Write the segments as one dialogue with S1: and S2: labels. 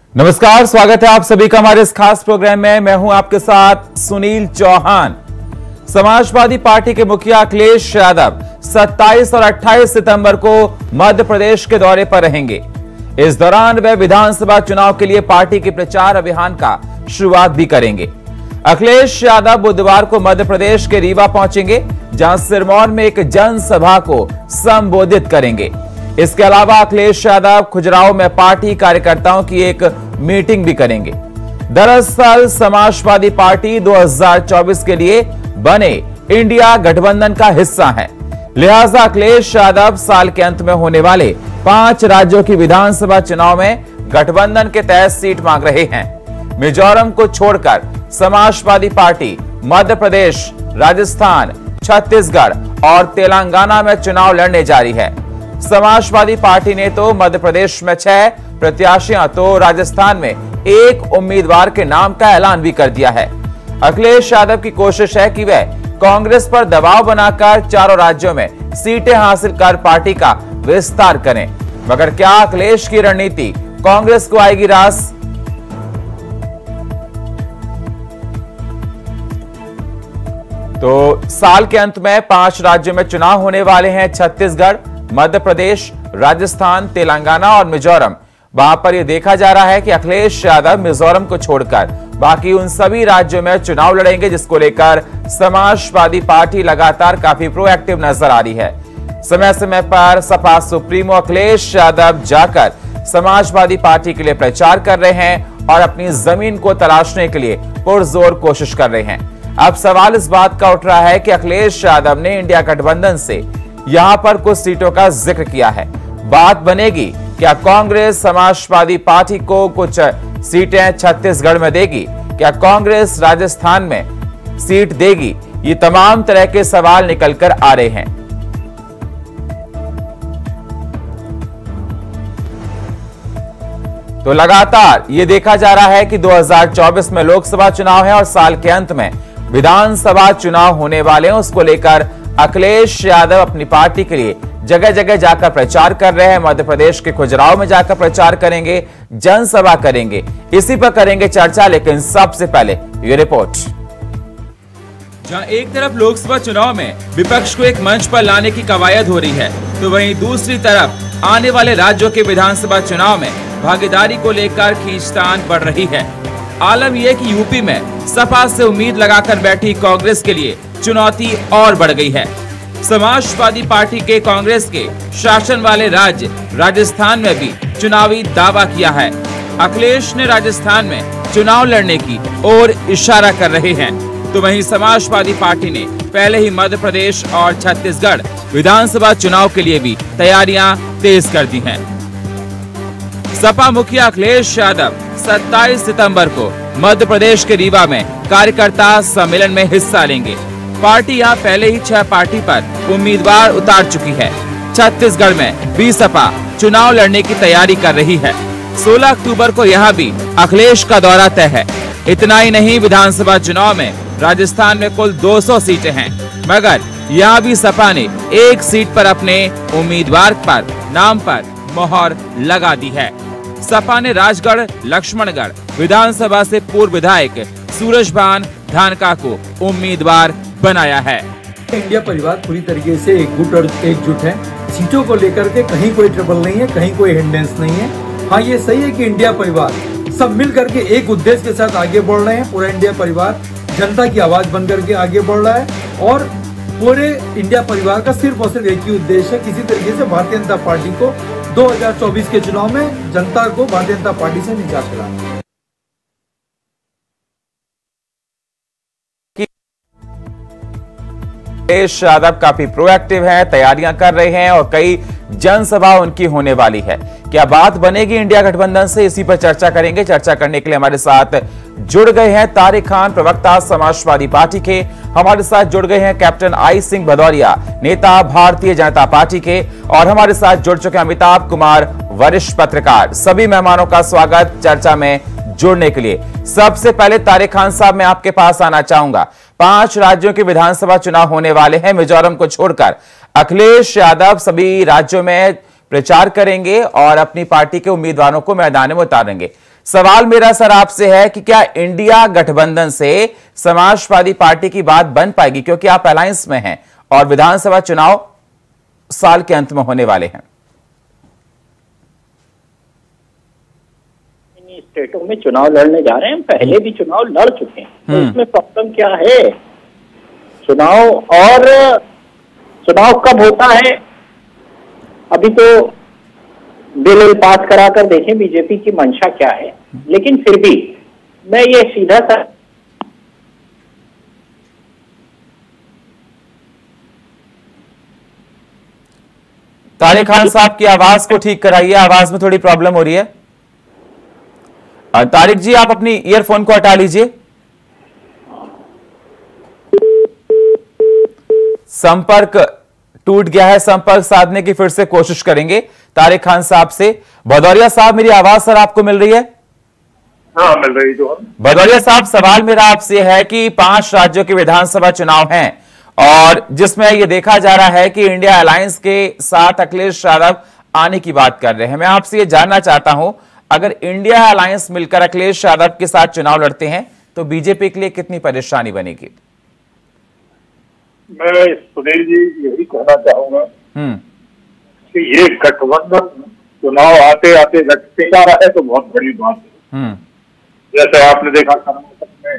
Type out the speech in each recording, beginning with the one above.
S1: नमस्कार, स्वागत है आप सभी का हमारे इस खास प्रोग्राम में। मैं हूं आपके साथ सुनील चौहान। समाजवादी पार्टी के मुखिया अखिलेश यादव 27 और 28 सितंबर को मध्य प्रदेश के दौरे पर रहेंगे। इस दौरान वे विधानसभा चुनाव के लिए पार्टी के प्रचार अभियान का शुरुआत भी करेंगे। अखिलेश यादव बुधवार को मध्य प्रदेश के रीवा पहुंचेंगे, जहां सिरमौर में एक जनसभा को संबोधित करेंगे। इसके अलावा अखिलेश यादव खुजराहो में पार्टी कार्यकर्ताओं की एक मीटिंग भी करेंगे। दरअसल समाजवादी पार्टी 2024 के लिए बने इंडिया गठबंधन का हिस्सा है, लिहाजा अखिलेश यादव साल के अंत में होने वाले 5 राज्यों की विधानसभा चुनाव में गठबंधन के तहत सीट मांग रहे हैं। मिजोरम को छोड़कर समाजवादी पार्टी मध्य प्रदेश, राजस्थान, छत्तीसगढ़ और तेलंगाना में चुनाव लड़ने जा रही है। समाजवादी पार्टी ने तो मध्य प्रदेश में 6 प्रत्याशियों तो राजस्थान में 1 उम्मीदवार के नाम का ऐलान भी कर दिया है। अखिलेश यादव की कोशिश है कि वह कांग्रेस पर दबाव बनाकर चारों राज्यों में सीटें हासिल कर पार्टी का विस्तार करें। मगर क्या अखिलेश की रणनीति कांग्रेस को आएगी रास? तो साल के अंत में 5 राज्यों में चुनाव होने वाले हैं। छत्तीसगढ़, मध्य प्रदेश, राजस्थान, तेलंगाना और मिजोरम। वहां पर यह देखा जा रहा है कि अखिलेश यादव मिजोरम को छोड़कर बाकी उन सभी राज्यों में चुनाव लड़ेंगे, जिसको लेकर समाजवादी पार्टी लगातार काफी प्रोएक्टिव नजर आ रही है। समय समय पर सपा सुप्रीमो अखिलेश यादव जाकर समाजवादी पार्टी के लिए प्रचार कर रहे हैं और अपनी जमीन को तलाशने के लिए पुरजोर कोशिश कर रहे हैं। अब सवाल इस बात का उठ रहा है कि अखिलेश यादव ने इंडिया गठबंधन से यहां पर कुछ सीटों का जिक्र किया है। बात बनेगी, क्या कांग्रेस समाजवादी पार्टी को कुछ सीटें छत्तीसगढ़ में देगी? क्या कांग्रेस राजस्थान में सीट देगी? ये तमाम तरह के सवाल निकलकर आ रहे हैं। तो लगातार ये देखा जा रहा है कि 2024 में लोकसभा चुनाव है और साल के अंत में विधानसभा चुनाव होने वाले हैं। उसको लेकर अखिलेश यादव अपनी पार्टी के लिए जगह जगह जाकर प्रचार कर रहे हैं। मध्य प्रदेश के खुजराहो में जाकर प्रचार करेंगे, जनसभा करेंगे, इसी पर करेंगे चर्चा। लेकिन सबसे पहले ये रिपोर्ट।
S2: जहां एक तरफ लोकसभा चुनाव में विपक्ष को एक मंच पर लाने की कवायद हो रही है, तो वहीं दूसरी तरफ आने वाले राज्यों के विधानसभा चुनाव में भागीदारी को लेकर खींचतान बढ़ रही है। आलम यह कि यूपी में सपा से उम्मीद लगाकर बैठी कांग्रेस के लिए चुनौती और बढ़ गई है। समाजवादी पार्टी के कांग्रेस के शासन वाले राज्य राजस्थान में भी चुनावी दावा किया है। अखिलेश ने राजस्थान में चुनाव लड़ने की ओर इशारा कर रहे हैं, तो वहीं समाजवादी पार्टी ने पहले ही मध्य प्रदेश और छत्तीसगढ़ विधानसभा चुनाव के लिए भी तैयारियां तेज कर दी हैं। सपा मुखिया अखिलेश यादव 27 सितंबर को मध्य प्रदेश के रीवा में कार्यकर्ता सम्मेलन में हिस्सा लेंगे। पार्टी यहाँ पहले ही 6 पार्टी पर उम्मीदवार उतार चुकी है। छत्तीसगढ़ में भी सपा चुनाव लड़ने की तैयारी कर रही है। 16 अक्टूबर को यहाँ भी अखिलेश का दौरा तय है। इतना ही नहीं, विधानसभा चुनाव में राजस्थान में कुल 200 सीटें हैं, मगर यहाँ भी सपा ने 1 सीट पर अपने उम्मीदवार पर नाम पर मोहर लगा दी है। सपा ने राजगढ़ लक्ष्मणगढ़ विधानसभा से पूर्व विधायक सूरजभान धानका को उम्मीदवार बनाया है।
S3: इंडिया परिवार पूरी तरीके से एकजुट है। सीटों को लेकर के कहीं कोई ट्रबल नहीं है, कहीं कोई हिंडेंस नहीं है। हाँ, ये सही है कि इंडिया परिवार सब मिल करके एक उद्देश्य के साथ आगे बढ़ रहे हैं। पूरा इंडिया परिवार जनता की आवाज बन करके आगे बढ़ रहा है और पूरे इंडिया परिवार का सिर्फ और सिर्फ एक ही उद्देश्य है, किसी तरीके से भारतीय जनता पार्टी को 2024 के चुनाव में जनता को भारतीय जनता पार्टी से निजात दिलाना।
S1: अखिलेश यादव काफी प्रोएक्टिव हैं, तैयारियां कर रहे हैं और कई जनसभा उनकी होने वाली है। क्या बात बनेगी इंडिया गठबंधन से? इसी पर चर्चा करेंगे। चर्चा करने के लिए हमारे साथ जुड़ गए हैं तारिक खान, प्रवक्ता समाजवादी पार्टी के। हमारे साथ जुड़ गए हैं कैप्टन आई सिंह भदौरिया, नेता भारतीय जनता पार्टी के, और हमारे साथ जुड़ चुके हैं अमिताभ कुमार, वरिष्ठ पत्रकार। सभी मेहमानों का स्वागत चर्चा में जुड़ने के लिए। सबसे पहले तारिक खान साहब, मैं आपके पास आना चाहूंगा। 5 राज्यों के विधानसभा चुनाव होने वाले हैं, मिजोरम को छोड़कर। अखिलेश यादव सभी राज्यों में प्रचार करेंगे और अपनी पार्टी के उम्मीदवारों को मैदान में उतारेंगे। सवाल मेरा सर आपसे है कि क्या इंडिया गठबंधन से समाजवादी पार्टी की बात बन पाएगी, क्योंकि आप अलायंस में हैं और विधानसभा चुनाव साल के अंत में होने वाले हैं।
S4: स्टेटों में चुनाव लड़ने जा रहे हैं, पहले भी चुनाव लड़ चुके हैं, तो इसमें प्रॉब्लम क्या है? चुनाव कब होता है? अभी तो बिल पास कराकर देखें बीजेपी की मंशा क्या है, लेकिन फिर भी मैं ये सीधा सा
S1: तारिक खान साहब की आवाज को ठीक कराइए, आवाज में थोड़ी प्रॉब्लम हो रही है। तारिक जी, आप अपनी ईयरफोन को हटा लीजिए। संपर्क टूट गया है, संपर्क साधने की फिर से कोशिश करेंगे तारिक खान साहब से। भदौरिया साहब, मेरी आवाज सर आपको मिल रही है?
S5: हाँ, मिल रही है।
S1: भदौरिया साहब, सवाल मेरा आपसे है कि 5 राज्यों के विधानसभा चुनाव हैं और जिसमें यह देखा जा रहा है कि इंडिया अलायंस के साथ अखिलेश यादव आने की बात कर रहे हैं। मैं आपसे यह जानना चाहता हूं, अगर इंडिया अलायंस मिलकर अखिलेश यादव के साथ चुनाव लड़ते हैं तो बीजेपी के लिए कितनी परेशानी बनेगी?
S5: मैं सुनील जी यही कहना चाहूंगा कि ये गठबंधन चुनाव आते आते लटके जा रहा है तो बहुत बड़ी बात है। जैसे आपने देखा कर्नाटक में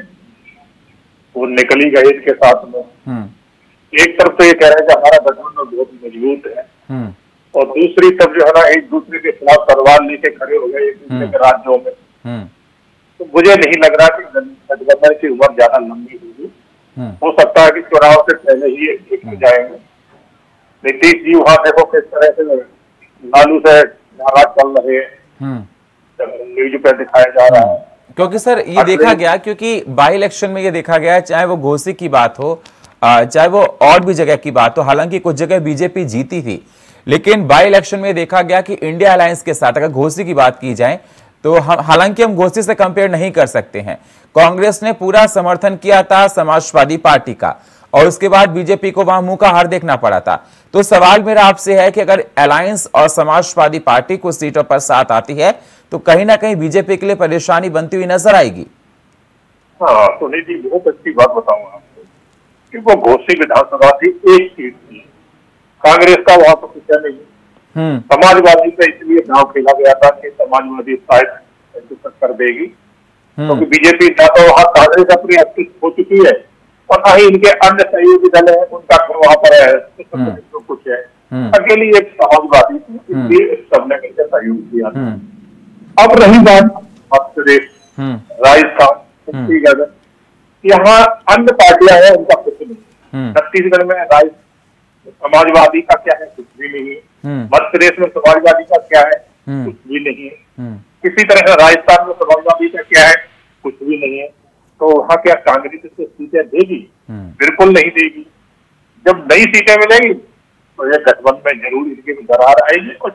S5: वो निकली गई इसके साथ में, एक तरफ तो ये कह रहे हैं कि हमारा गठबंधन बहुत मजबूत है और दूसरी तरफ जो है ना एक दूसरे के खिलाफ तलवार लेके खड़े हो गए एक दूसरे के राज्यों में। तो मुझे नहीं लग रहा कि गठबंधन की उम्र ज्यादा लंबी होगी। हो सकता है कि चुनाव से पहले ही एक हो जाएंगे। नीतीश जी वहां देखो किस तरह से लालू से नाराज चल रहे हैं, न्यूज पे दिखाया जा रहा है।
S1: क्योंकि सर ये देखा गया, क्योंकि बाई इलेक्शन में ये देखा गया, चाहे वो घोसी की बात हो चाहे वो और भी जगह की बात हो, हालांकि कुछ जगह बीजेपी जीती थी, लेकिन बाई इलेक्शन में देखा गया कि इंडिया अलायंस के साथ अगर घोसी की बात की जाए तो हालांकि हम घोसी से कंपेयर नहीं कर सकते हैं, कांग्रेस ने पूरा समर्थन किया था समाजवादी पार्टी का और उसके बाद बीजेपी को वहां मुंह का हार देखना पड़ा था। तो सवाल मेरा आपसे है कि अगर अलायंस और समाजवादी पार्टी कुछ सीटों पर साथ आती है तो कहीं ना कहीं बीजेपी के लिए परेशानी बनती हुई नजर आएगी।
S5: हाँ सुनील जी, बहुत अच्छी बात बताऊंगा आपको कि वो घोसी विधानसभा थी, एक सीट थी, कांग्रेस का वहां तो कुछ नहीं। समाजवादी का इसलिए दांव खेला गया था कि समाजवादी शायद कर देगी, क्योंकि बीजेपी ना तो वहां कांग्रेस अपनी अस्तित्व हो चुकी है और ना ही इनके अन्य सहयोगी दल है उनका वहां पर है तो कुछ है। अकेली एक समाजवादी थी, इसलिए सबने मिलकर सहयोग किया। अब रही बात मध्य प्रदेश, राजस्थान, छत्तीसगढ़, यहाँ अन्य पार्टियां हैं, उनका कुछ नहीं। छत्तीसगढ़ में समाजवादी का क्या है? कुछ भी नहीं है। मध्य प्रदेश में समाजवादी का क्या है? कुछ भी नहीं है। किसी तरह से राजस्थान में समाजवादी का क्या है? कुछ भी नहीं है। तो वहाँ क्या कांग्रेस से सीटें देगी? बिल्कुल नहीं देगी। जब नई सीटें मिलेगी तो ये गठबंधन में जरूर इनकी दरार आएगी। और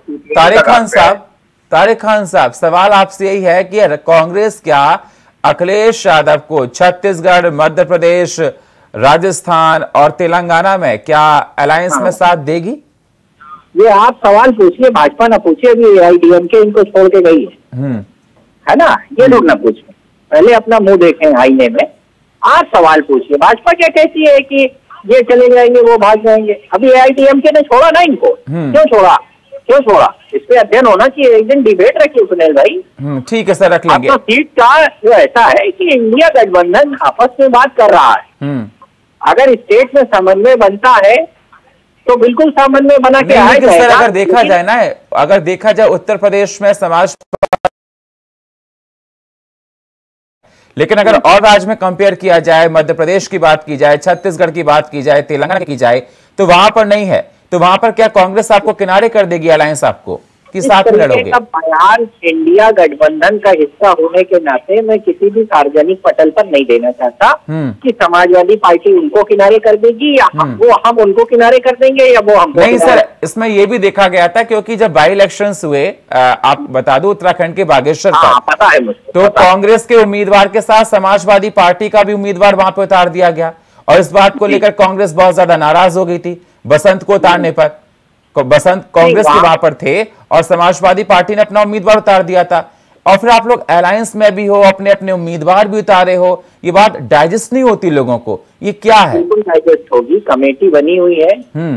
S1: तारिक खान साहब, सवाल आपसे यही है कि कांग्रेस क्या अखिलेश यादव को छत्तीसगढ़, मध्य प्रदेश, राजस्थान और तेलंगाना में क्या अलायंस में साथ देगी?
S4: ये आप सवाल पूछिए, भाजपा ना पूछिए। अभी AIADMK इनको छोड़ के गई है ना, ये लोग ना पूछे, पहले अपना मुंह देखें आईने में। आप सवाल पूछिए, भाजपा क्या कहती है कि ये चले जाएंगे वो भाग जाएंगे? अभी AIADMK ने छोड़ा ना इनको, क्यों छोड़ा? इस पे अध्ययन होना चाहिए, एक दिन डिबेट रखिए सुनील भाई।
S1: ठीक है सर, रख लेंगे।
S4: आपका सीट का जो ऐसा है कि इंडिया गठबंधन आपस में बात कर रहा है, अगर स्टेट में समन्वय बनता है तो बिल्कुल समन्वय बना के आएगा।
S1: सर अगर देखा जाए ना, अगर देखा जाए उत्तर प्रदेश में समाज, लेकिन अगर और राज्य में कंपेयर किया जाए, मध्य प्रदेश की बात की जाए, छत्तीसगढ़ की बात की जाए, तेलंगाना की जाए, तो वहां पर नहीं है। तो वहां पर क्या कांग्रेस आपको किनारे कर देगी, अलायंस आपको, कि साथ में लड़ोगे?
S4: बयान इंडिया गठबंधन का हिस्सा होने के नाते मैं किसी भी सार्वजनिक पटल पर नहीं देना चाहता कि समाजवादी पार्टी उनको किनारे कर देगी या हम उनको किनारे कर देंगे या वो हमको
S1: नहीं। सर इसमें यह भी देखा गया था, क्योंकि जब बाई इलेक्शंस हुए, आप बता दो उत्तराखंड के बागेश्वर पर,
S4: पता है मुझे,
S1: तो कांग्रेस के उम्मीदवार के साथ समाजवादी पार्टी का भी उम्मीदवार वहां पर उतार दिया गया और इस बात को लेकर कांग्रेस बहुत ज्यादा नाराज हो गई थी। बसंत को उतारने पर, बसंत कांग्रेस के वहां पर थे और समाजवादी पार्टी ने अपना उम्मीदवार उतार दिया था। और फिर आप लोग अलायंस में भी हो, अपने अपने उम्मीदवार भी उतारे हो, ये बात डाइजेस्ट नहीं होती लोगों को, ये क्या है?
S4: बिल्कुल डाइजेस्ट होगी। कमेटी बनी हुई है,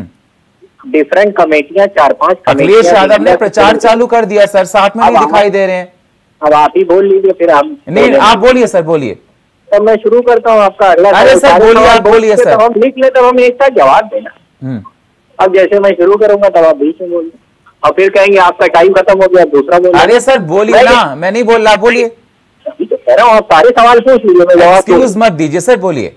S4: डिफरेंट कमेटियां, 4-5
S1: अखिलेश यादव ने प्रचार चालू कर दिया सर, साथ में नहीं दिखाई दे रहे हैं।
S4: अब आप ही बोल लीजिए, फिर हम
S1: नहीं, आप बोलिए सर, बोलिए।
S4: तो मैं शुरू करता हूँ आपका अगला।
S1: अरे सर बोलिए, आप बोलिए सर।
S4: हम लिख ले तब हम एक साथ जवाब देना। अब जैसे मैं शुरू करूंगा तब आप बीच में बोलिए, और फिर कहेंगे आपका टाइम खत्म हो गया, दूसरा बोलिए।
S1: अरे सर बोलिए ना, मैं नहीं बोल रहा, बोलिए।
S4: अभी तो कह रहा हूँ, आप सारे सवाल पूछ लीजिए, मैं जवाब
S1: एक्सक्यूज मत दीजिए सर, बोलिए।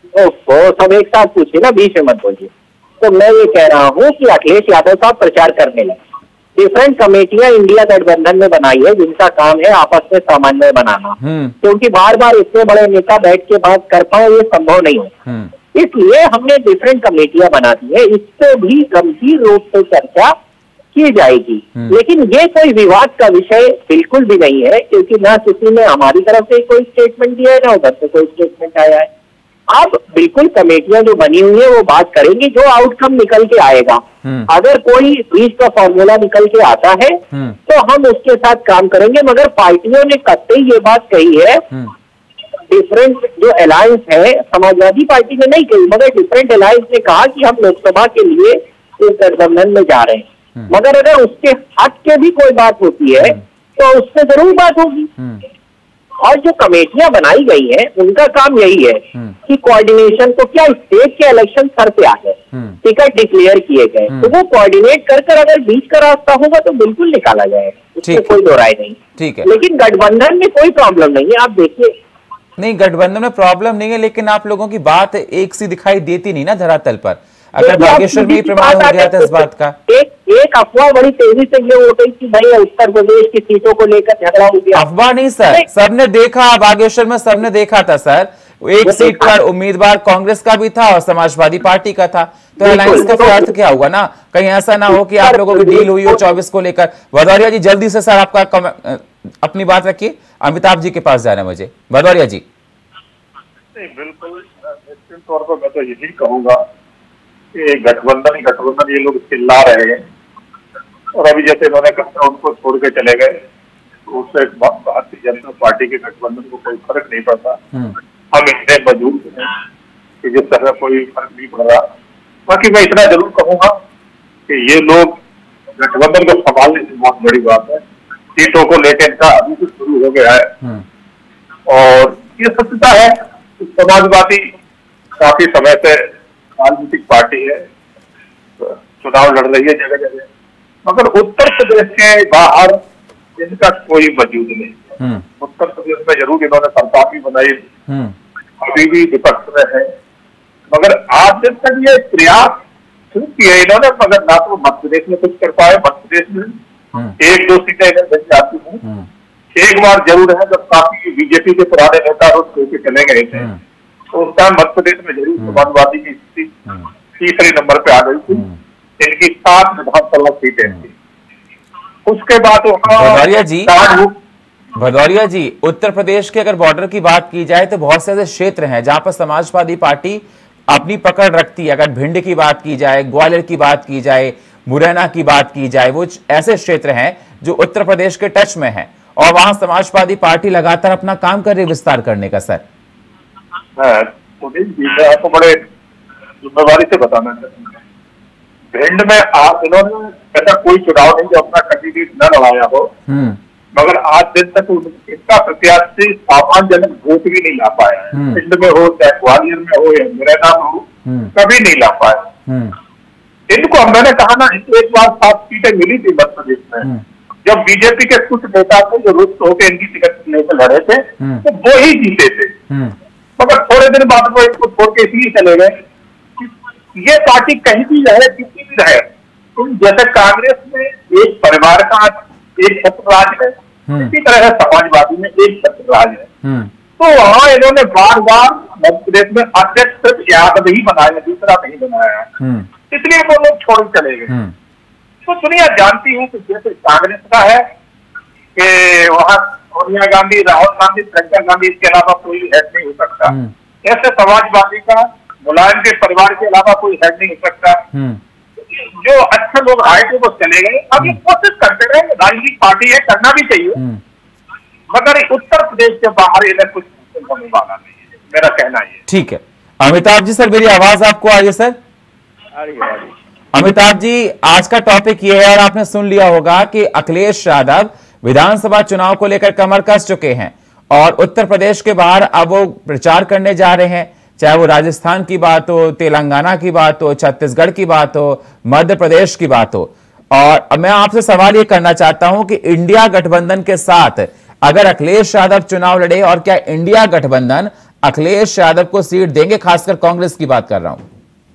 S4: सब एक साथ पूछिए ना, बीच में मत बोलिए। तो मैं ये कह रहा हूँ कि अखिलेश यादव साहब प्रचार करने लगे। डिफरेंट कमेटियां इंडिया गठबंधन में बनाई है, जिनका काम है आपस में समन्वय बनाना, क्योंकि बार बार इतने बड़े नेता बैठ के बात कर पाए ये संभव नहीं है। इसलिए हमने डिफरेंट कमेटियां बना दी है, इस पे भी गंभीर रूप से चर्चा की जाएगी। लेकिन ये कोई विवाद का विषय बिल्कुल भी नहीं है, क्योंकि ना किसी ने हमारी तरफ से कोई स्टेटमेंट दिया है, ना उधर से कोई स्टेटमेंट आया है। अब बिल्कुल कमेटियां जो बनी हुई है वो बात करेंगी, जो आउटकम निकल के आएगा। अगर कोई बीच का फॉर्मूला निकल के आता है तो हम उसके साथ काम करेंगे। मगर पार्टियों ने कतई ये बात कही है, डिफरेंट जो अलायंस है, समाजवादी पार्टी ने नहीं कही, मगर डिफरेंट अलायंस ने कहा कि हम लोकसभा के लिए इस गठबंधन में जा रहे हैं। मगर अगर उसके हट के भी कोई बात होती है तो उससे जरूर बात होगी। और जो कमेटियां बनाई गई हैं उनका काम यही है कि कोऑर्डिनेशन को, क्या स्टेट के इलेक्शन सर पे आ गए, टिकट डिक्लेयर किए गए, तो वो कोऑर्डिनेट कर अगर बीच का रास्ता होगा तो बिल्कुल निकाला जाएगा, उसमें कोई दो राय नहीं।
S1: ठीक है,
S4: लेकिन गठबंधन में कोई प्रॉब्लम नहीं है। आप देखिए,
S1: नहीं गठबंधन में प्रॉब्लम नहीं है, लेकिन आप लोगों की बात एक सी दिखाई देती नहीं ना धरातल पर। अगर बागेश्वर में प्रमाण हो गया था इस बात का।
S4: एक अफवाह बड़ी तेजी से ये हो गई कि भाई उत्तर प्रदेश की सीटों को लेकर झगड़ा हो गया।
S1: अफवाह नहीं सर, सबने देखा, बागेश्वर में सबने देखा था सर, एक सीट पर उम्मीदवार कांग्रेस का भी था और समाजवादी पार्टी का था। तो अलायंस का फिर अर्थ क्या हुआ ना, कहीं ऐसा ना हो कि आप लोगों की डील हुई हो 24 को लेकर। भदौरिया जी जल्दी से सर आपका अपनी बात रखिए, अमिताभ जी के पास जाना है मुझे। भदौरिया जी।
S5: बिल्कुल निश्चित तौर पर मैं तो यही कहूंगा कि गठबंधन ये लोग चिल्ला रहे हैं, और अभी जैसे इन्होंने कहा उनको छोड़ के चले गए, तो उससे भारतीय जनता पार्टी के गठबंधन को कोई फर्क नहीं पड़ता। हम इतने मजबूत हैं कि जिस तरह कोई फर्क नहीं पड़ रहा। बाकी मैं इतना जरूर कहूंगा कि ये लोग गठबंधन को संभालने की बहुत बड़ी बात है। सीटों को लेकर इनका अभी से शुरू हो गया है, और ये सत्यता है समाजवादी काफी समय से राजनीतिक पार्टी है, चुनाव लड़ रही है जगह जगह, मगर उत्तर प्रदेश के बाहर इनका कोई वजूद नहीं। उत्तर प्रदेश में जरूर इन्होंने सरकार भी बनाई, अभी भी विपक्ष में है, मगर आज दिन तक ये प्रयास शुरू किया इन्होंने, मगर ना तो मध्य प्रदेश में कुछ कर पाए। मध्य प्रदेश में 1-2 सीटें इन्हें मिल जाती हैं। एक बार जरूर है जब काफी बीजेपी के पुराने नेता छोड़ के चले गए थे, तो उस टाइम मध्य प्रदेश में जरूर समाजवादी की स्थिति तीसरे नंबर पे आ गई थी। इनकी 7 विधानसभा सीटें थी। उसके बाद
S1: भदौरिया जी, उत्तर प्रदेश के अगर बॉर्डर की बात की जाए तो बहुत से ऐसे क्षेत्र हैं जहां पर समाजवादी पार्टी अपनी पकड़ रखती है। अगर भिंड की बात की जाए, ग्वालियर की बात की जाए, मुरैना की बात की जाए, वो ऐसे क्षेत्र हैं जो उत्तर प्रदेश के टच में हैं, और वहां समाजवादी पार्टी लगातार अपना काम कर रही है विस्तार करने का। सर
S5: मैं आपको बड़े जिम्मेवारी से बताना चाहूंगा, भिंड में आप इन्होंने ऐसा कोई चुनाव नहीं जो अपना कैंडिडेट न लड़ाया हो, मगर आज दिन तक इनका प्रत्याशी सामान्य जनक वोट भी नहीं ला पाया है। भिंड में हो, चाहे ग्वालियर में हो या मुरैना में हो, कभी नहीं ला पाया। इनको मैंने कहा ना, एक बार 7 सीटें मिली थी मध्य प्रदेश में, जब बीजेपी के कुछ नेता थे जो रुष्ट होकर इनकी टिकट लेकर लड़े थे, तो वो ही जीते थे। मगर थोड़े दिन बाद वो इसको छोड़ के इसलिए चले गए। ये पार्टी कहीं भी रहे, किसी भी रहे, जैसे कांग्रेस में एक परिवार का एक छत्र राज है, इसी तरह समाजवादी में एक छत्र राज है। तो वहां इन्होंने बार बार मध्य प्रदेश में अध्यक्ष सिर्फ यादव ही बनाया, दूसरा नहीं बनाया, इसलिए वो लोग छोड़ चले गए। तो दुनिया जानती है कि जैसे कांग्रेस का है कि वहां सोनिया गांधी, राहुल गांधी, प्रियंका गांधी, इसके अलावा कोई हेड नहीं हो सकता, ऐसे समाजवादी का मुलायम के परिवार के अलावा कोई हेड नहीं हो सकता। जो अच्छे लोग आए थे वो चले गए। अब ये कोशिश करते रहे, राजनीतिक पार्टी है, करना भी चाहिए, मगर उत्तर प्रदेश के बाहर इन्हें कुछ होने वाला नहीं है, मेरा कहना ये।
S1: ठीक है अमिताभ जी, सर मेरी आवाज आपको आ रही है? सर अमिताभ जी, आज का टॉपिक ये है और आपने सुन लिया होगा कि अखिलेश यादव विधानसभा चुनाव को लेकर कमर कस चुके हैं और उत्तर प्रदेश के बाहर अब वो प्रचार करने जा रहे हैं, चाहे वो राजस्थान की बात हो, तेलंगाना की बात हो, छत्तीसगढ़ की बात हो, मध्य प्रदेश की बात हो। और मैं आपसे सवाल ये करना चाहता हूं कि इंडिया गठबंधन के साथ अगर अखिलेश यादव चुनाव लड़े और क्या इंडिया गठबंधन अखिलेश यादव को सीट देंगे? खासकर कांग्रेस की बात कर रहा हूं।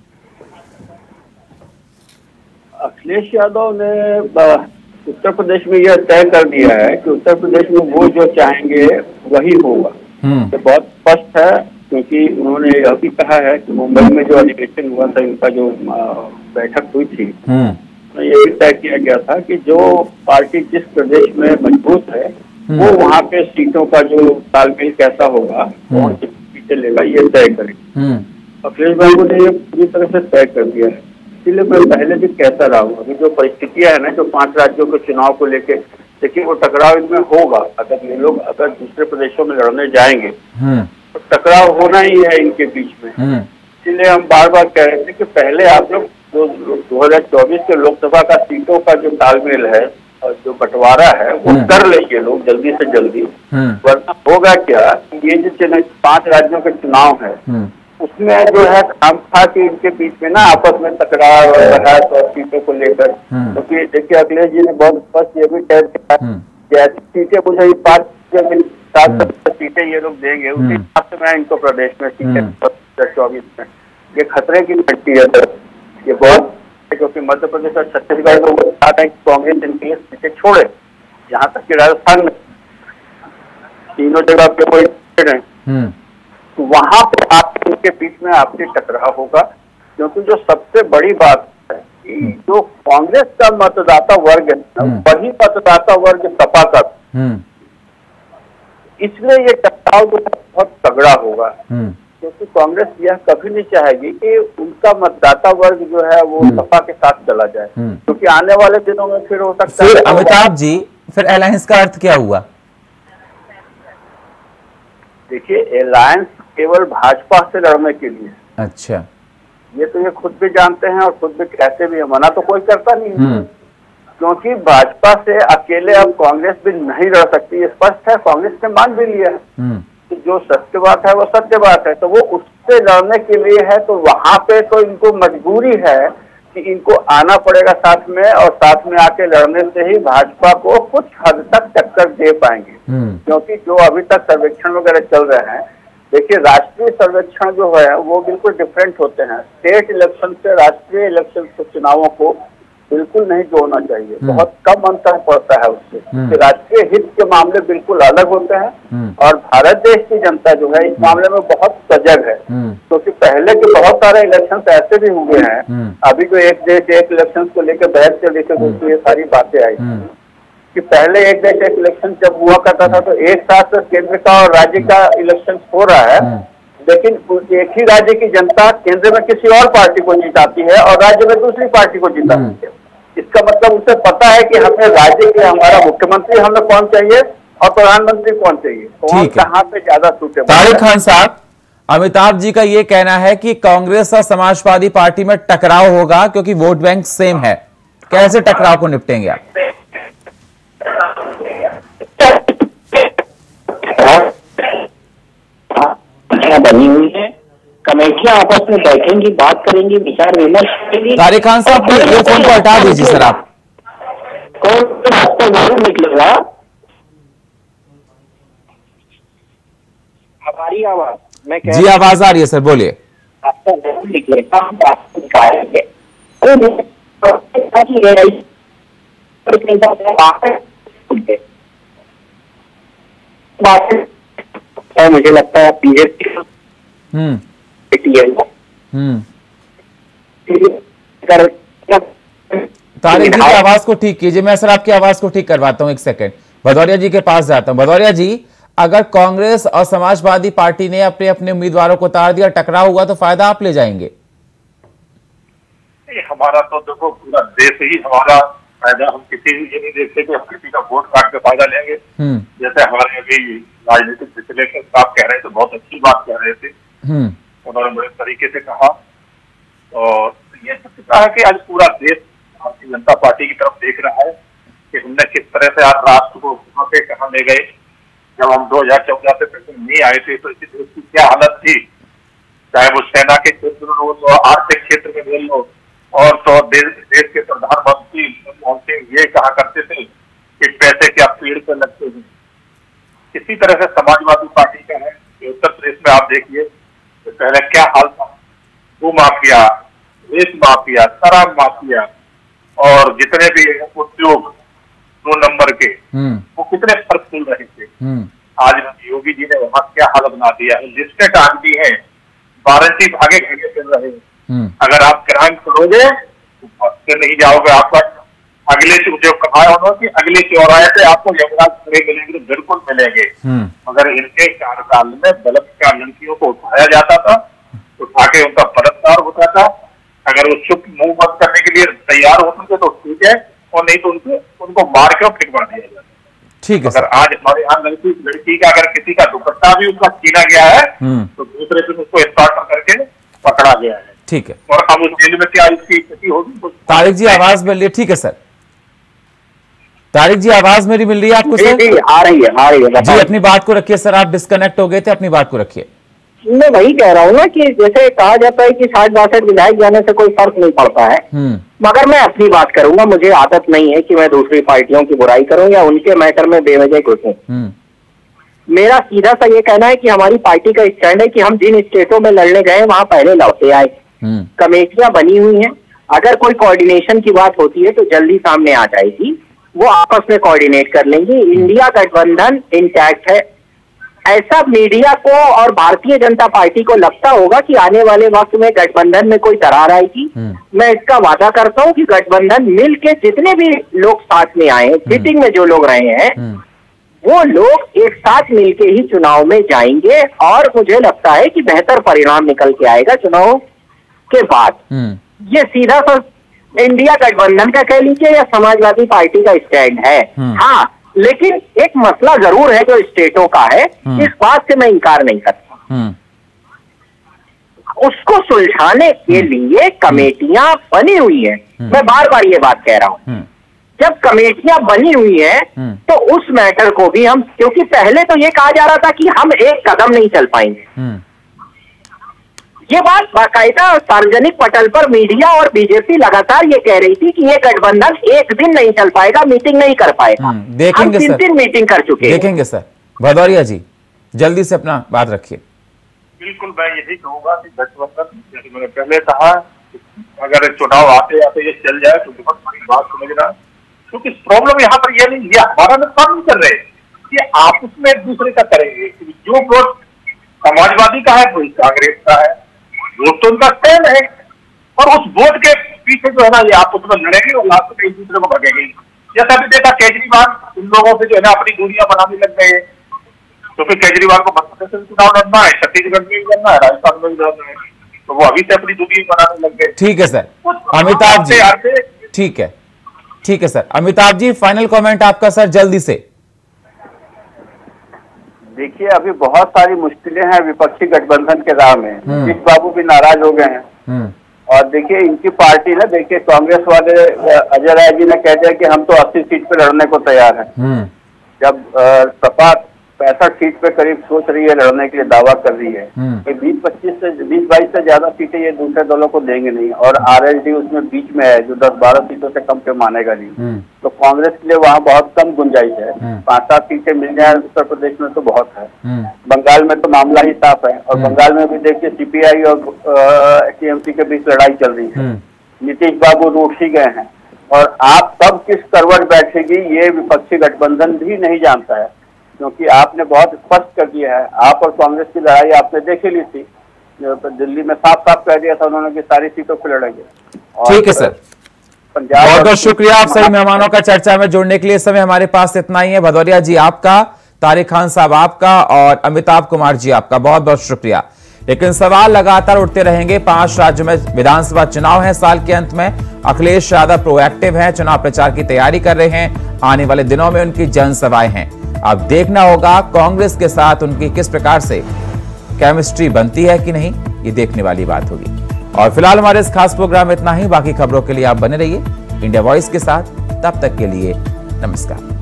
S6: अखिलेश यादव ने उत्तर प्रदेश में यह तय कर दिया है कि उत्तर प्रदेश में वो जो चाहेंगे वही होगा। तो बहुत स्पष्ट है, क्योंकि उन्होंने यह भी कहा है कि मुंबई में जो अधिवेशन हुआ था, इनका जो बैठक हुई थी, तो ये भी तय किया गया था कि जो पार्टी जिस प्रदेश में मजबूत है वो वहाँ पे सीटों का जो तालमेल कैसा होगा, कौन सी सीटें लेगा, ये तय करेगा। अखिलेश बाबू ने ये पूरी तरह से तय कर दिया है। इसलिए मैं पहले भी कहता रहा हूँ, अभी जो परिस्थितियां है ना, जो 5 राज्यों के चुनाव को लेके, देखिए वो टकराव इनमें होगा। अगर ये लोग अगर दूसरे प्रदेशों में लड़ने जाएंगे तो टकराव होना ही है इनके बीच में। इसलिए हम बार बार कह रहे थे कि पहले आप लोग जो 2024 के लोकसभा का सीटों का जो तालमेल है और जो बंटवारा है वो कर लेंगे लोग जल्दी से जल्दी, वरना होगा क्या, ये जो 5 राज्यों के चुनाव है उसमें जो है काम था कि इनके बीच में ना आपस में टकराव और बहस और सीटों को लेकर, क्योंकि तो देखिए अखिलेश जी ने बहुत स्पष्ट ये भी तय किया कि ऐसी सीटें मुझे 5-7 सीटें ये लोग देंगे, उसी हिसाब से मैं इनको प्रदेश में सीटें 2024 में। ये खतरे की घटती है सर, ये बहुत, क्योंकि मध्य प्रदेश और छत्तीसगढ़ में वो चाहते हैं कि कांग्रेस इनके लिए सीटें छोड़े। यहाँ तक कि राजस्थान में तीनों जगह पे कोई तो वहां पे आपके इनके बीच में आपसी टकराव होगा। क्योंकि जो सबसे बड़ी बात है कि जो कांग्रेस का मतदाता वर्ग है वही मतदाता वर्ग सपा का, इसलिए ये टकराव जो बहुत तगड़ा होगा। क्योंकि कांग्रेस यह कभी नहीं चाहेगी कि उनका मतदाता वर्ग जो है वो सपा के साथ चला जाए, क्योंकि आने वाले दिनों में फिर हो सकता है।
S1: अमिताभ जी, फिर अलायंस का अर्थ क्या हुआ?
S6: देखिए, अलायंस केवल भाजपा से लड़ने के लिए।
S1: अच्छा,
S6: ये तो ये खुद भी जानते हैं और खुद भी कहते भी है, मना तो कोई करता नहीं है। क्योंकि भाजपा से अकेले अब कांग्रेस भी नहीं लड़ सकती, ये स्पष्ट है, कांग्रेस ने मान भी लिया है कि जो सत्य बात है वो सत्य बात है, तो वो उससे लड़ने के लिए है। तो वहां पे तो इनको मजबूरी है कि इनको आना पड़ेगा साथ में, और साथ में आके लड़ने से ही भाजपा को कुछ हद तक टक्कर दे पाएंगे। क्योंकि जो अभी तक सर्वेक्षण वगैरह चल रहे हैं, देखिए राष्ट्रीय सर्वेक्षण जो है वो बिल्कुल डिफरेंट होते हैं। स्टेट इलेक्शन से राष्ट्रीय इलेक्शन के चुनावों को बिल्कुल नहीं जोड़ना चाहिए, बहुत कम अंतर पड़ता है उससे, क्योंकि राष्ट्रीय हित के मामले बिल्कुल अलग होते हैं। और भारत देश की जनता जो है इस मामले में बहुत सजग है, क्योंकि पहले के बहुत सारे इलेक्शन ऐसे भी हुए हैं, अभी जो एक देश एक इलेक्शन को लेकर बहस चल रही थी, ये सारी बातें आई कि पहले एक देश एक इलेक्शन जब हुआ करता था तो एक साथ केंद्र का और राज्य का इलेक्शन हो रहा है, लेकिन एक ही राज्य की जनता केंद्र में किसी और पार्टी को जिताती है और राज्य में दूसरी पार्टी को जिताती है। इसका मतलब उसे पता है कि हमें राज्य के हमारा मुख्यमंत्री हमें कौन चाहिए और प्रधानमंत्री कौन चाहिए, कौन कहाँ पे ज्यादा सूटेबल।
S1: तारिक खान साहब, अमिताभ जी का ये कहना है कि कांग्रेस और समाजवादी पार्टी में टकराव होगा क्योंकि वोट बैंक सेम है, कैसे टकराव को निपटेंगे आप?
S4: बनी हुई है, कमेटियां आपस में बैठेंगी, बात करेंगी, विचार विमर्श करेंगी।
S1: तारिक खान साहब, ये फोन को हटा दीजिए सर आप।
S4: कौन रास्ता जरूर निकलेगा। हमारी आवाज मैं
S1: जी आवाज आ रही है सर, बोलिए।
S4: रास्ता जरूर निकलेगा, हम मुझे लगता है बीजेपी
S1: तारिक जी की आवाज को ठीक कीजिए, मैं सर आपकी आवाज को ठीक करवाता हूं, एक सेकंड। भदौरिया जी के पास जाता हूं। भदौरिया जी, अगर कांग्रेस और समाजवादी पार्टी ने अपने अपने उम्मीदवारों को उतार दिया, टकराव हुआ, तो फायदा आप ले जाएंगे?
S5: हमारा तो देखो पूरा देश ही हमारा फायदा हम किसी ये नहीं देखते कि हम किसी का वोट काट के फायदा लेंगे। जैसे हमारे अभी राजनीतिक विश्लेषक साहब कह रहे थे, बहुत अच्छी बात कह रहे थे, उन्होंने बड़े तरीके से कहा। और ये सत्य है कि आज पूरा देश भारतीय जनता पार्टी की तरफ देख रहा है कि हमने किस तरह से आज राष्ट्र को कहाँ पे कहाँ ले गए। जब हम 2014 से पहले नहीं आए थे तो इस देश की क्या हालत थी, चाहे वो सेना के क्षेत्र में हो तो आर्थिक क्षेत्र में ले लो, और तो देश के प्रधानमंत्री मनमोहन सिंह ये कहा करते थे कि पैसे क्या पेड़ पे लगते हैं। इसी तरह से समाजवादी पार्टी का है कि उत्तर प्रदेश में आप देखिए तो पहले क्या हाल था, भू माफिया, रेत माफिया, शराब माफिया और जितने भी उद्योग 2 नंबर के वो कितने फर्क मिल रहे थे। आज योगी जी ने वहां क्या हाल बना दिया है, लिस्टेड आदमी है, वारंटी भागे भागे फिर रहे हैं। अगर आप क्राइम करोगे तो भागते नहीं जाओगे, आपका अगले जो कमाया उन्होंने कि अगले चौराहे पे आपको यमराज खड़े मिलेंगे, बिल्कुल मिलेंगे। मगर इनके कार्यकाल में बलात्कार लड़कियों को उठाया जाता था, उठा के उनका बलात्कार होता था। अगर वो चुप मुंह बंद करने के लिए तैयार होते थे तो ठीक है, और नहीं तो उनको मार के फिटवा दिया जाता।
S1: ठीक है।
S5: अगर आज हमारे यहाँ लड़की का अगर किसी का दुपट्टा भी उसका छीना गया है तो दूसरे दिन उसको एनकाउंटर करके पकड़ा गया है।
S1: ठीक है।
S5: और अब उस जेल में क्या इसकी स्थिति होगी।
S1: तारिक जी आवाज मिल रही है? ठीक है सर, तारिक जी आवाज मेरी मिल रही है आपको? सर
S4: आ रही है
S1: जी, अपनी बात को रखिए सर, आप डिस्कनेक्ट हो गए थे, अपनी बात को रखिए।
S4: मैं वही कह रहा हूँ ना कि जैसे कहा जाता है कि 60-62 विधायक जाने से कोई फर्क नहीं पड़ता है, मगर मैं अपनी बात करूंगा। मुझे आदत नहीं है कि मैं दूसरी पार्टियों की बुराई करूं या उनके मैटर में बेवजह घुसूं। मेरा सीधा सा ये कहना है कि हमारी पार्टी का स्टैंड है कि हम जिन स्टेटों में लड़ने गए वहां पहले लड़ते आए, कमेटियां बनी हुई हैं। अगर कोई कोऑर्डिनेशन की बात होती है तो जल्दी सामने आ जाएगी, वो आपस में कोऑर्डिनेट कर लेंगे। इंडिया गठबंधन इंटैक्ट है। ऐसा मीडिया को और भारतीय जनता पार्टी को लगता होगा कि आने वाले वक्त में गठबंधन में कोई दरार आएगी। मैं इसका वादा करता हूं कि गठबंधन मिल के जितने भी लोग साथ में आए, सिटिंग में जो लोग रहे हैं, वो लोग एक साथ मिलके ही चुनाव में जाएंगे और मुझे लगता है कि बेहतर परिणाम निकल के आएगा चुनाव के बाद। ये सीधा सा इंडिया गठबंधन का कह लीजिए या समाजवादी पार्टी का स्टैंड है। हाँ, लेकिन एक मसला जरूर है जो स्टेटों का है, इस बात से मैं इंकार नहीं करता। उसको सुलझाने के लिए कमेटियां बनी हुई हैं। मैं बार बार ये बात कह रहा हूं, जब कमेटियां बनी हुई हैं तो उस मैटर को भी हम, क्योंकि पहले तो ये कहा जा रहा था कि हम एक कदम नहीं चल पाएंगे। ये बात बाकायदा सार्वजनिक पटल पर मीडिया और बीजेपी लगातार ये कह रही थी कि ये गठबंधन एक दिन नहीं चल पाएगा, मीटिंग नहीं कर पाएगा।
S1: देखेंगे
S4: हम 3 मीटिंग कर चुके हैं।
S1: देखेंगे सर। भदौरिया जी जल्दी से अपना बात रखिए।
S5: बिल्कुल, मैं यही कहूंगा कि गठबंधन, जैसे मैंने पहले कहा, अगर चुनाव आते आते ये चल जाए तो बहुत बड़ी बात समझना, क्योंकि प्रॉब्लम यहाँ पर यह नहीं, ये हमारा नुकसान नहीं कर रहे, ये आपस में एक दूसरे का करेंगे। जो वोट समाजवादी का है वही कांग्रेस का है, वोट तो उनका सेम है, और उस वोट के पीछे जो है ना ये आपस में लड़ेंगे और लास्ट में एक दूसरे को भगेंगे। जैसा भी देखा केजरीवाल इन लोगों से जो है ना अपनी दूरियां बनाने लग गए, तो फिर केजरीवाल को मध्य प्रदेश में चुनाव लड़ना है, छत्तीसगढ़ में भी लड़ना है, राजस्थान में भी लड़ना है, तो वो अभी से अपनी दूरी बनाने लग गए।
S1: ठीक है सर, अमिताभ जी। ठीक है, ठीक है sir. Amitabh ji final comment आपका सर, जल्दी से।
S6: देखिए, अभी बहुत सारी मुश्किलें हैं विपक्षी गठबंधन के राह में। नीतीश बाबू भी नाराज हो गए हैं, और देखिए इनकी पार्टी ना, देखिए कांग्रेस वाले अजय राय जी ने कह दिया कि हम तो 80 सीट पे लड़ने को तैयार हैं, जब सपा 65 सीट पे करीब सोच रही है लड़ने के लिए, दावा कर रही है कि 20-22 से ज्यादा सीटें ये दूसरे दलों को देंगे नहीं, और आरएलडी उसमें बीच में है जो 10-12 सीटों से कम पे मानेगा नहीं। तो कांग्रेस के लिए वहाँ बहुत कम गुंजाइश है। 5-7 सीटें मिल जाए उत्तर प्रदेश में तो बहुत है। बंगाल में तो मामला ही साफ है, और बंगाल में भी देखिए सीपीआई और टीएमसी के बीच लड़ाई चल रही है। नीतीश बाबू रूठ ही गए हैं, और आप कब किस करवट बैठेगी ये विपक्षी गठबंधन भी नहीं जानता है, क्योंकि आपने बहुत स्पष्ट कर दिया है। आप और कांग्रेस की लड़ाई आपने देख ली थी, दिल्ली में साफ साफ कह दिया था उन्होंने कि सारी सीटों पर लड़ेंगे।
S1: ठीक है सर, बहुत बहुत शुक्रिया आप सभी मेहमानों का चर्चा में जुड़ने के लिए। इस समय हमारे पास इतना ही है। भदौरिया जी आपका, तारिक खान साहब आपका, और अमिताभ कुमार जी आपका बहुत बहुत शुक्रिया। लेकिन सवाल लगातार उठते रहेंगे। 5 राज्यों में विधानसभा चुनाव है साल के अंत में। अखिलेश यादव प्रोएक्टिव हैं, चुनाव प्रचार की तैयारी कर रहे हैं। आने वाले दिनों में उनकी जनसभाएं हैं। अब देखना होगा कांग्रेस के साथ उनकी किस प्रकार से केमिस्ट्री बनती है कि नहीं, ये देखने वाली बात होगी। और फिलहाल हमारे इस खास प्रोग्राम में इतना ही। बाकी खबरों के लिए आप बने रहिए इंडिया वॉइस के साथ। तब तक के लिए नमस्कार।